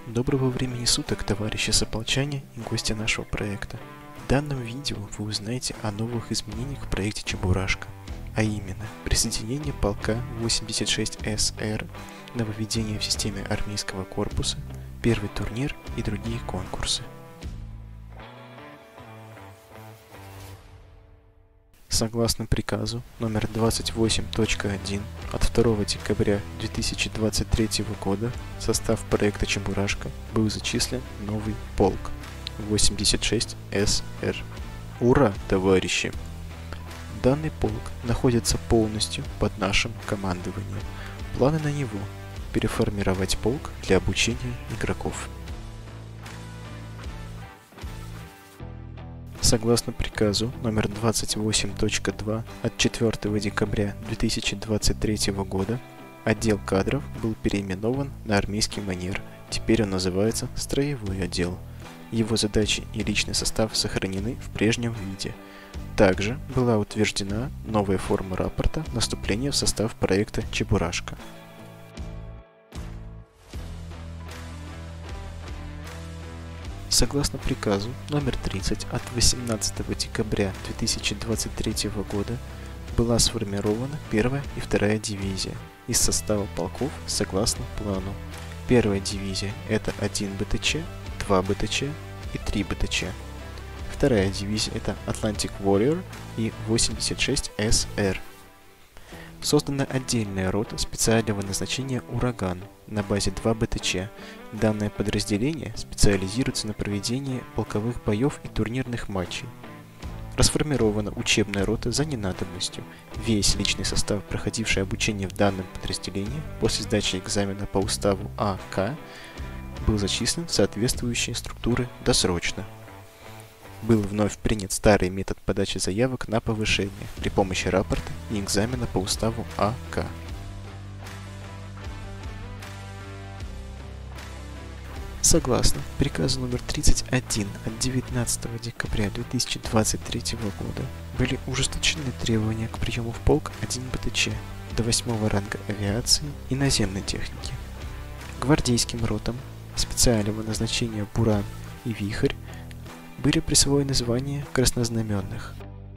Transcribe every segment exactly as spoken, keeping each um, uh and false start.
Доброго времени суток, товарищи сополчане и гости нашего проекта. В данном видео вы узнаете о новых изменениях в проекте Чебурашка, а именно присоединение полка восемьдесят шесть эс эр, нововведение в системе армейского корпуса, первый турнир и другие конкурсы. Согласно приказу номер двадцать восемь точка один от второго декабря две тысячи двадцать третьего года в состав проекта Чебурашка был зачислен новый полк восемьдесят шесть эс эр. Ура, товарищи! Данный полк находится полностью под нашим командованием. Планы на него – переформировать полк для обучения игроков. Согласно приказу номер двадцать восемь точка два от четвёртого декабря две тысячи двадцать третьего года отдел кадров был переименован на армейский манер, теперь он называется строевой отдел. Его задачи и личный состав сохранены в прежнем виде. Также была утверждена новая форма рапорта наступления в состав проекта Чебурашка. Согласно приказу номер тридцать от восемнадцатого декабря две тысячи двадцать третьего года была сформирована первая и вторая дивизия из состава полков согласно плану. Первая дивизия – это один бэ тэ че, два бэ тэ че и три бэ тэ че. Вторая дивизия – это Atlantic Warrior и восемьдесят шесть эс эр. Создана отдельная рота специального назначения «Ураган» на базе два бэ тэ че. Данное подразделение специализируется на проведении полковых боев и турнирных матчей. Расформирована учебная рота за ненадобностью. Весь личный состав, проходивший обучение в данном подразделении после сдачи экзамена по уставу а ка, был зачислен в соответствующие структуры досрочно. Был вновь принят старый метод подачи заявок на повышение при помощи рапорта и экзамена по уставу а ка. Согласно приказу номер тридцать один от девятнадцатого декабря две тысячи двадцать третьего года были ужесточены требования к приему в полк один бэ тэ че до восьмого ранга авиации и наземной техники. Гвардейским ротам специального назначения «Буран» и «Вихрь» были присвоены звания краснознаменных.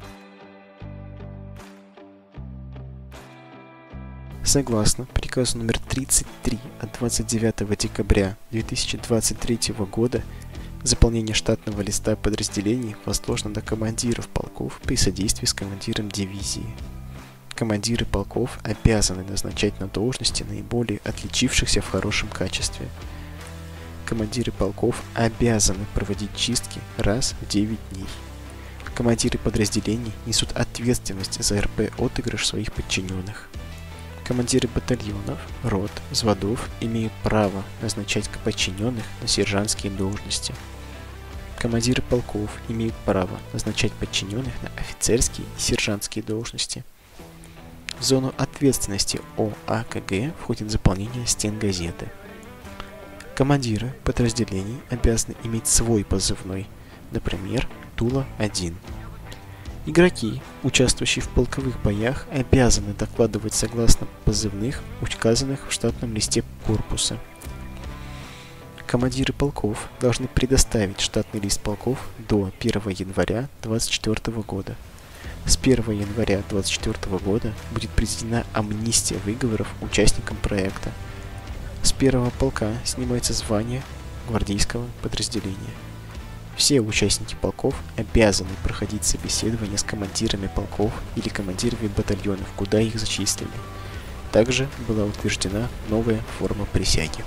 Согласно приказу номер тридцать три от двадцать девятого декабря две тысячи двадцать третьего года, заполнение штатного листа подразделений возложено на командиров полков при содействии с командиром дивизии. Командиры полков обязаны назначать на должности наиболее отличившихся в хорошем качестве. Командиры полков обязаны проводить чистки раз в девять дней. Командиры подразделений несут ответственность за эр пэ-отыгрыш своих подчиненных. Командиры батальонов, рот, взводов имеют право назначать подчиненных на сержантские должности. Командиры полков имеют право назначать подчиненных на офицерские и сержантские должности. В зону ответственности о а ка гэ входит заполнение стен газеты. Командиры подразделений обязаны иметь свой позывной, например, Тула один. Игроки, участвующие в полковых боях, обязаны докладывать согласно позывных, указанных в штатном листе корпуса. Командиры полков должны предоставить штатный лист полков до первого января две тысячи двадцать четвёртого года. С первого января две тысячи двадцать четвёртого года будет проведена амнистия выговоров участникам проекта. С первого полка снимается звание гвардейского подразделения. Все участники полков обязаны проходить собеседование с командирами полков или командирами батальонов, куда их зачислили. Также была утверждена новая форма присяги.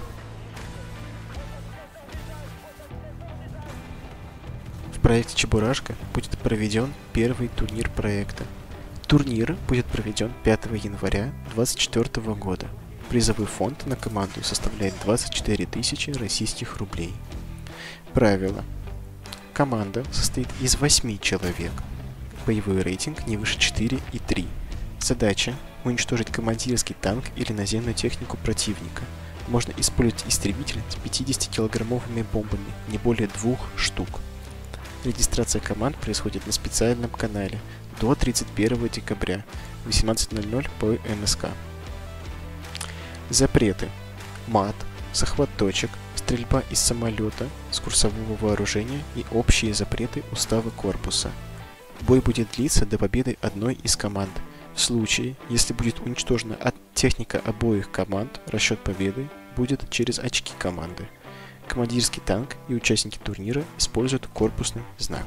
В проекте Чебурашка будет проведен первый турнир проекта. Турнир будет проведен пятого января две тысячи двадцать четвёртого года. Призовой фонд на команду составляет двадцать четыре тысячи российских рублей. Правила. Команда состоит из восьми человек. Боевой рейтинг не выше четыре и три. Задача – уничтожить командирский танк или наземную технику противника. Можно использовать истребитель с пятидесятикилограммовыми бомбами, не более двух штук. Регистрация команд происходит на специальном канале до тридцать первого декабря в восемнадцать ноль ноль по эм эс ка. Запреты. Мат, захват точек, стрельба из самолета с курсового вооружения и общие запреты устава корпуса. Бой будет длиться до победы одной из команд. В случае, если будет уничтожена от техника обоих команд, расчет победы будет через очки команды. Командирский танк и участники турнира используют корпусный знак.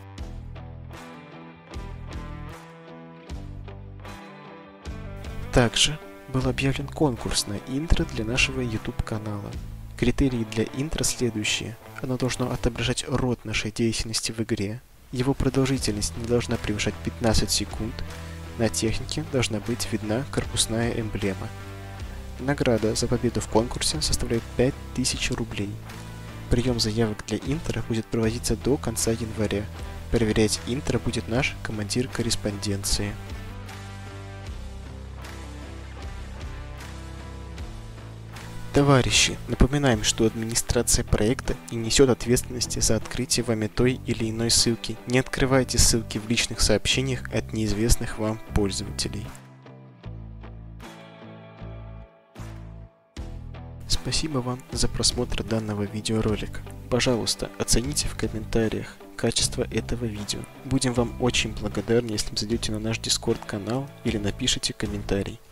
Также был объявлен конкурс на интро для нашего YouTube канала. Критерии для интро следующие. Оно должно отображать род нашей деятельности в игре. Его продолжительность не должна превышать пятнадцать секунд. На технике должна быть видна корпусная эмблема. Награда за победу в конкурсе составляет пять тысяч рублей. Прием заявок для интро будет проводиться до конца января. Проверять интро будет наш командир корреспонденции. Товарищи, напоминаем, что администрация проекта не несет ответственности за открытие вами той или иной ссылки. Не открывайте ссылки в личных сообщениях от неизвестных вам пользователей. Спасибо вам за просмотр данного видеоролика. Пожалуйста, оцените в комментариях качество этого видео. Будем вам очень благодарны, если зайдете на наш Discord канал или напишите комментарий.